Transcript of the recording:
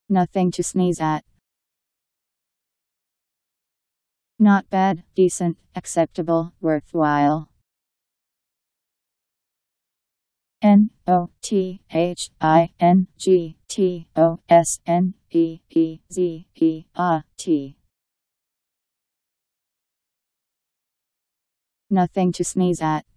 Nothing to sneeze at. Not bad, decent, acceptable, worthwhile. NOTHINGTOSNEEZERT. Nothing to sneeze at.